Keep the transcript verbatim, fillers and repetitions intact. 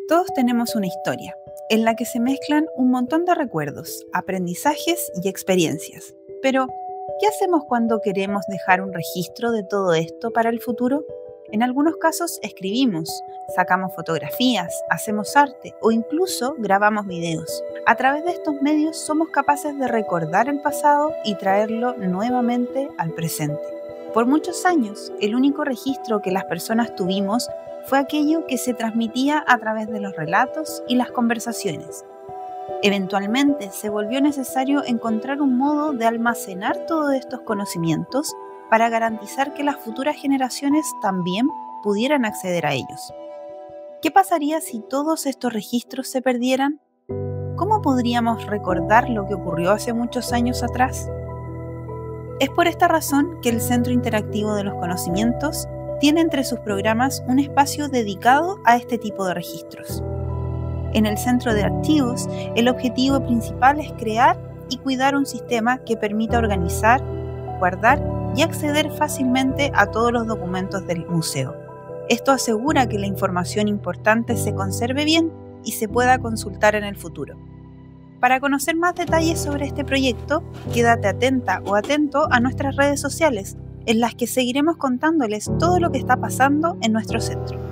Todos tenemos una historia, en la que se mezclan un montón de recuerdos, aprendizajes y experiencias. Pero, ¿qué hacemos cuando queremos dejar un registro de todo esto para el futuro? En algunos casos escribimos, sacamos fotografías, hacemos arte o incluso grabamos videos. A través de estos medios somos capaces de recordar el pasado y traerlo nuevamente al presente. Por muchos años, el único registro que las personas tuvimos fue aquello que se transmitía a través de los relatos y las conversaciones. Eventualmente se volvió necesario encontrar un modo de almacenar todos estos conocimientos para garantizar que las futuras generaciones también pudieran acceder a ellos. ¿Qué pasaría si todos estos registros se perdieran? ¿Cómo podríamos recordar lo que ocurrió hace muchos años atrás? Es por esta razón que el Centro Interactivo de los Conocimientos tiene entre sus programas un espacio dedicado a este tipo de registros. En el Centro de Archivos, el objetivo principal es crear y cuidar un sistema que permita organizar, guardar y acceder fácilmente a todos los documentos del museo. Esto asegura que la información importante se conserve bien y se pueda consultar en el futuro. Para conocer más detalles sobre este proyecto, quédate atenta o atento a nuestras redes sociales, en las que seguiremos contándoles todo lo que está pasando en nuestro centro.